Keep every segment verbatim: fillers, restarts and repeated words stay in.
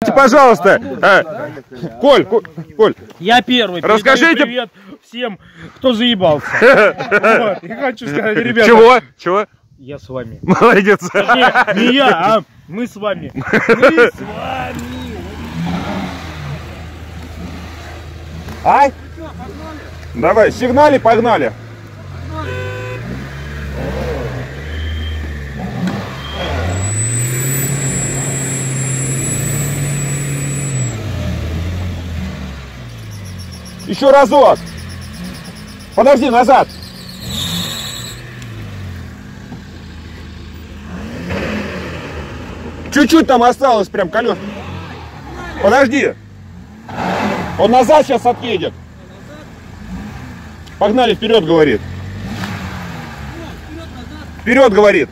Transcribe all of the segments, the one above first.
Пожалуйста, а, Коль, Коль, Коль, я первый. Расскажите привет всем, кто заебался. Вот. И хочу сказать, ребята. Чего? Чего? Я с вами. Молодец. Не, не я, а мы с вами. Мы с вами. Ай! Давай, сигнали, погнали. Еще разок. Подожди, назад. Чуть-чуть там осталось, прям колес. Подожди. Он назад сейчас отъедет. Погнали, вперед, говорит. Вперед, говорит.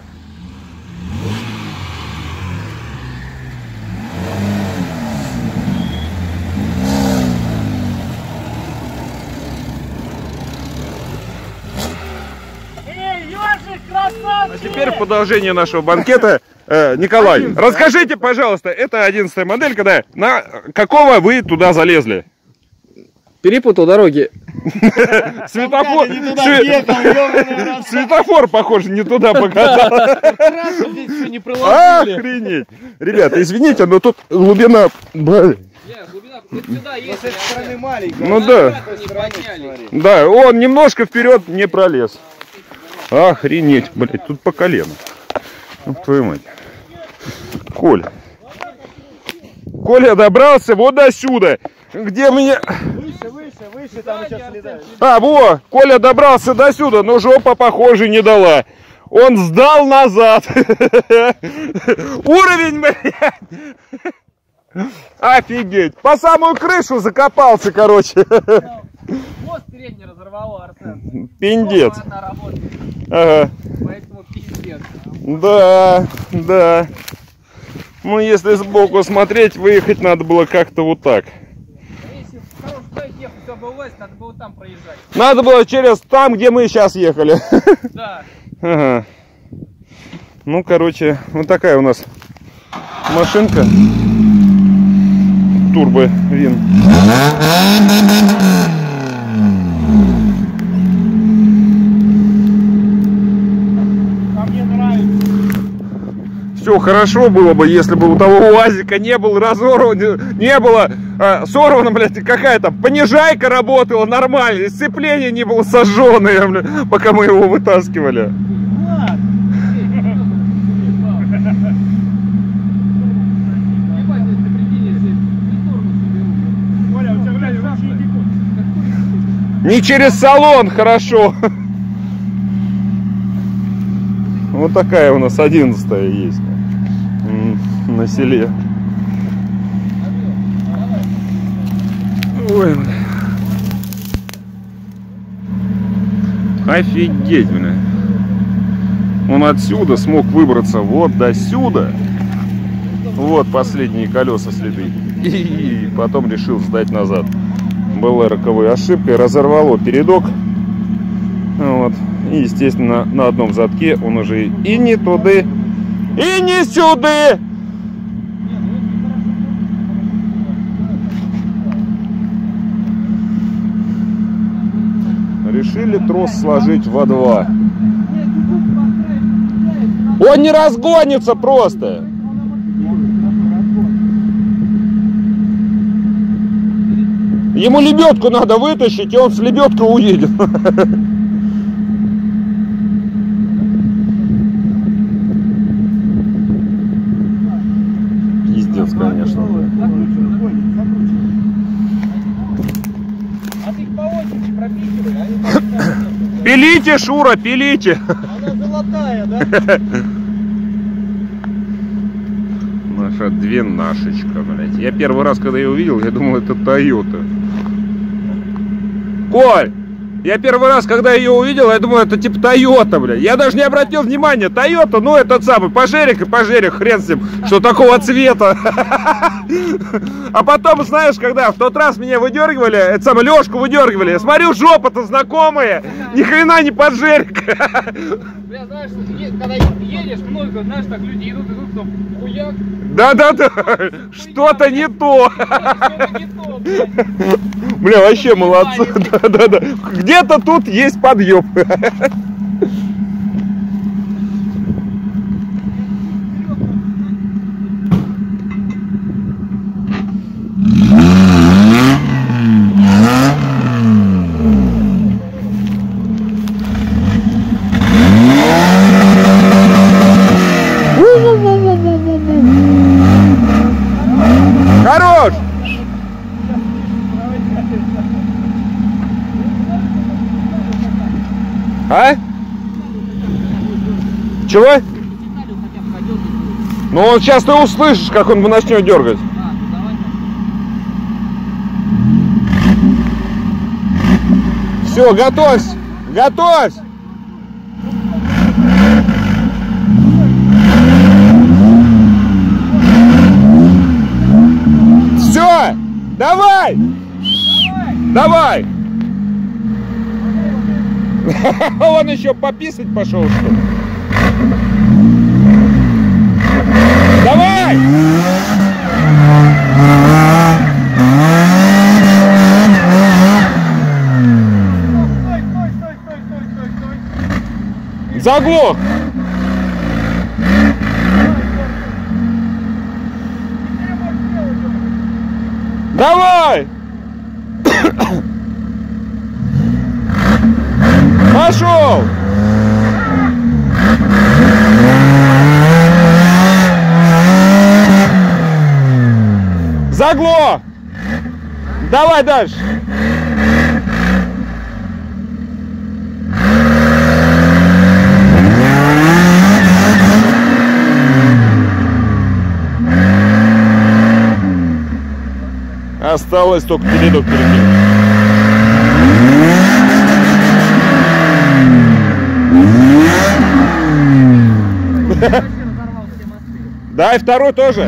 А теперь в продолжение нашего банкета, э, Николай, расскажите, пожалуйста, это одиннадцатая модель, когда на какого вы туда залезли? Перепутал дороги. Светофор, светофор, похоже, не туда показал. Охренеть. Ребята, извините, но тут глубина... Ну да. Да, он немножко вперед не пролез. Охренеть, блядь, тут по колено. Ну, твою мать. Коля. Коля добрался вот до сюда. Где мне... Выше, выше, выше, там сейчас следает. А, во, Коля добрался до сюда, но жопа, похоже, не дала. Он сдал назад. Уровень, блядь. Офигеть. По самую крышу закопался, короче. Мост передний разорвало, Арсен. Пиндец. Ага. Поэтому пиздец. Да, да. Ну, если сбоку смотреть, выехать надо было как-то вот так. Если в хорошую сторону ехать, все было власть, надо было там проезжать. Надо было через там, где мы сейчас ехали. Да. Ага. Ну, короче, вот такая у нас машинка. Турбо Вин. Все хорошо было бы, если бы у того УАЗика не был разорван, не было а, сорвано, блядь, какая-то понижайка работала нормально, сцепление не было сожженное, блядь, пока мы его вытаскивали. Не через салон, хорошо. Вот такая у нас одиннадцатая есть на селе. Ой, бля. Офигеть, бля. Он отсюда смог выбраться вот до сюда. Вот последние колеса следы. И потом решил сдать назад. Была роковой ошибкой, разорвало передок. Вот. И, естественно, на одном задке он уже и не туда, и не сюда. Решили трос сложить во два. Он не разгонится просто. Ему лебедку надо вытащить, и он с лебедкой уедет. Пиздец, конечно. А ты их по очереди пропихивай, они там... Пилите, Шура, пилите. Она золотая, да? Наша двенашечка, блядь. Я первый раз, когда ее увидел, я думал, это Тойота. Коль! Я первый раз, когда ее увидел, я думал, это типа Тойота, блядь. Я даже не обратил внимания. Тойота, ну этот самый, пожерик и пожерик, хрен с ним, что такого цвета. А потом, знаешь, когда в тот раз меня выдергивали, это самое, Лешку выдергивали, я смотрю, жопа-то знакомая, ни хрена не поджерик. Бля, знаешь, е- когда едешь, много, знаешь, так люди идут, идут, там, хуяк. Да-да-да, что-то не то. Что-то не то, блядь. Бля, вообще молодцы. Да-да-да. Где-то тут есть подъем. Хорош! А? Чего? Ну вот сейчас ты услышишь, как он начнет дергать. Все, готовься! Готовься! Все! Давай! Давай! Он еще пописать пошел, что ли? Давай! Заглох! Давай! Пошел! Заглох! Давай дальше! Осталось только передок перекинуть. Да, и второй тоже.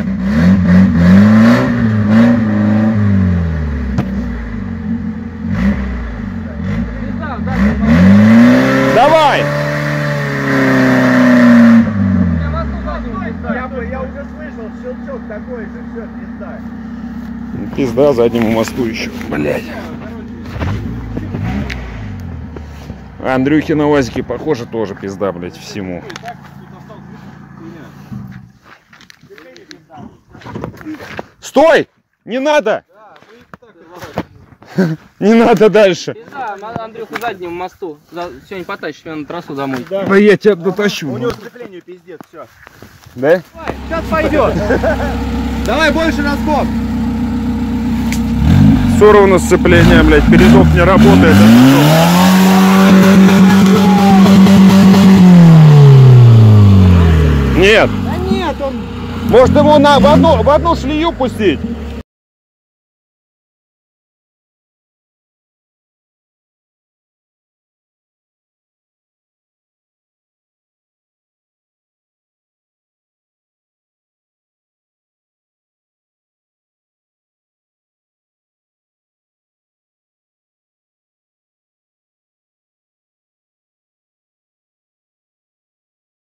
Давай! Я, бы, я уже слышал щелчок такой же, все, пизда. Пизда заднему мосту еще, блядь. Андрюхи на УАЗике, похоже, тоже пизда, блядь, всему. Стой! Не надо! Не надо дальше. Да, Андрюха заднему мосту. Сегодня потащишь меня на трассу домой. Да я тебя дотащу. У него сцепление пиздец, все. Да? Сейчас пойдет. Давай больше разгон. Сорвано сцепление, блядь, передок не работает. Нет. Да нет, он... Может его на, в, одну, в одну шлею пустить?